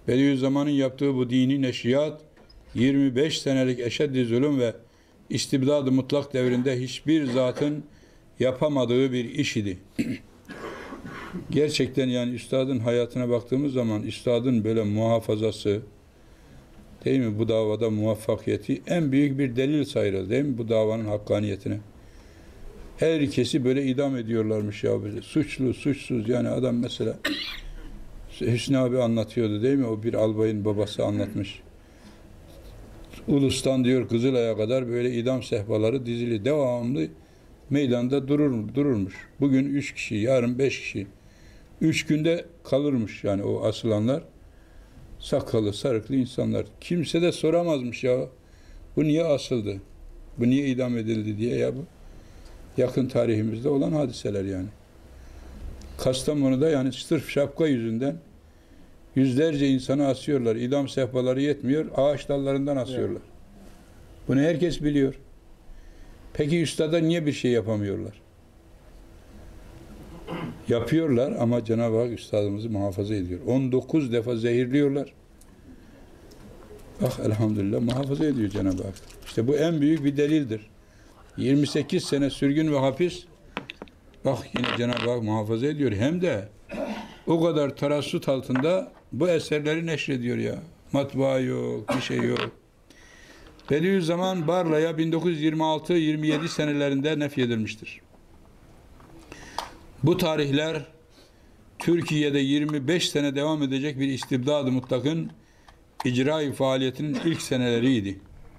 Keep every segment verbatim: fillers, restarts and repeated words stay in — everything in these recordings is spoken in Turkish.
Bediüzzaman'ın yaptığı bu dini neşriyat yirmi beş senelik eşeddi zulüm ve istibdad-ı mutlak devrinde hiçbir zatın yapamadığı bir iş idi. Gerçekten yani üstadın hayatına baktığımız zaman üstadın böyle muhafazası, değil mi, bu davada muvaffakiyeti en büyük bir delil sayılır, değil mi, bu davanın hakkaniyetine. Herkesi böyle idam ediyorlarmış ya, böyle suçlu suçsuz, yani adam mesela Hüsnü abi anlatıyordu, değil mi, o bir albayın babası anlatmış. Ulus'tan diyor Kızılay'a kadar böyle idam sehpaları dizili devamlı meydanda durur, dururmuş. Bugün üç kişi, yarın beş kişi. Üç günde kalırmış yani o asılanlar. Sakalı, sarıklı insanlar. Kimse de soramazmış ya. Bu niye asıldı? Bu niye idam edildi diye ya bu. Yakın tarihimizde olan hadiseler yani. Kastamonu'da yani sırf şapka yüzünden yüzlerce insanı asıyorlar. İdam sehpaları yetmiyor. Ağaç dallarından asıyorlar. Evet. Bunu herkes biliyor. Peki üstada niye bir şey yapamıyorlar? Yapıyorlar ama Cenab-ı Hak üstadımızı muhafaza ediyor. on dokuz defa zehirliyorlar. Bak elhamdülillah muhafaza ediyor Cenab-ı Hak. İşte bu en büyük bir delildir. yirmi sekiz sene sürgün ve hapis, bak yine Cenab-ı Hak muhafaza ediyor. Hem de o kadar tarassut altında bu eserleri neşrediyor ya. Matbaa yok, bir şey yok. Bediüzzaman Barla'ya bin dokuz yüz yirmi altı yirmi yedi senelerinde nefyedilmiştir. Bu tarihler Türkiye'de yirmi beş sene devam edecek bir istibdad-ı mutlakın icra-i faaliyetinin ilk seneleriydi.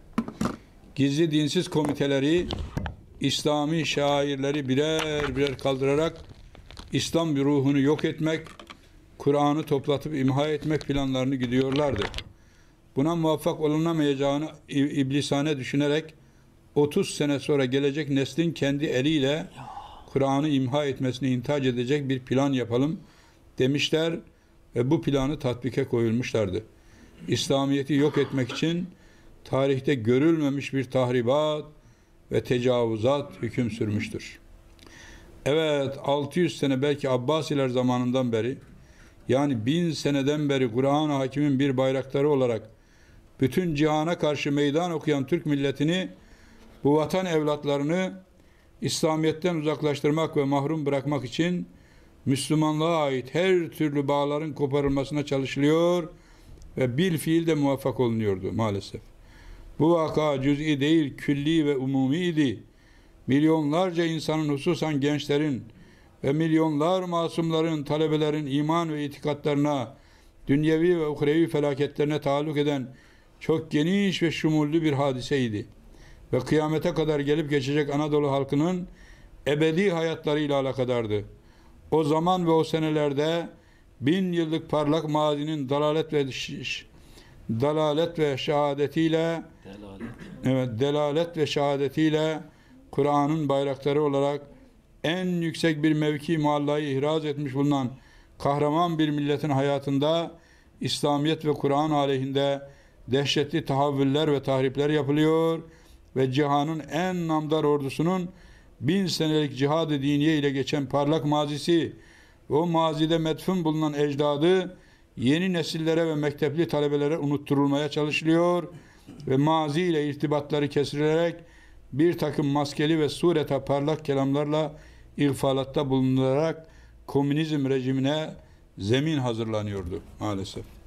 Gizli dinsiz komiteleri İslami şairleri birer birer kaldırarak İslam bir ruhunu yok etmek, Kur'an'ı toplatıp imha etmek planlarını gidiyorlardı. Buna muvaffak olunamayacağını iblisane düşünerek otuz sene sonra gelecek neslin kendi eliyle Kur'an'ı imha etmesini intihac edecek bir plan yapalım demişler ve bu planı tatbike koyulmuşlardı. İslamiyet'i yok etmek için tarihte görülmemiş bir tahribat ve tecavüzat hüküm sürmüştür. Evet, altı yüz sene belki Abbasiler zamanından beri, yani bin seneden beri Kur'an-ı Hakim'in bir bayraktarı olarak bütün cihana karşı meydan okuyan Türk milletini, bu vatan evlatlarını İslamiyet'ten uzaklaştırmak ve mahrum bırakmak için Müslümanlığa ait her türlü bağların koparılmasına çalışılıyor ve bil fiil de muvaffak olunuyordu maalesef. Bu vaka cüz'i değil, külli ve umumiydi. Milyonlarca insanın, hususan gençlerin ve milyonlar masumların, talebelerin iman ve itikatlarına, dünyevi ve uhrevi felaketlerine taalluk eden çok geniş ve şumullü bir hadiseydi. Ve kıyamete kadar gelip geçecek Anadolu halkının ebedi hayatlarıyla alakadardı. O zaman ve o senelerde bin yıllık parlak mazinin dalalet ve dalalet ve şehadetiyle delalet. Evet, delalet ve şehadetiyle Kur'an'ın bayrakları olarak en yüksek bir mevki muallayı ihraz etmiş bulunan kahraman bir milletin hayatında İslamiyet ve Kur'an aleyhinde dehşetli tahavvüller ve tahripler yapılıyor ve cihanın en namdar ordusunun bin senelik cihad-ı diniye ile geçen parlak mazisi ve o mazide medfun bulunan ecdadı yeni nesillere ve mektepli talebelere unutturulmaya çalışılıyor ve mazi ile irtibatları kesilerek bir takım maskeli ve sureta parlak kelamlarla ihfalatta bulunularak komünizm rejimine zemin hazırlanıyordu maalesef.